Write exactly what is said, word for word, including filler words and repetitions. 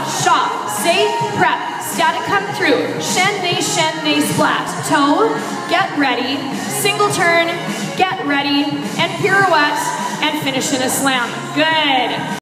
shot, say, prep, static come through, shen, nay, shen, nay, splat, toe, get ready, single turn, get ready, and pirouette, and finish in a slam. Good.